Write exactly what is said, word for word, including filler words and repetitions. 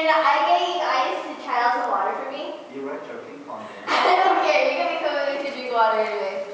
Can I get you guys to try out some water for me? You were joking, calm down. I don't care. You're gonna come in to drink water anyway.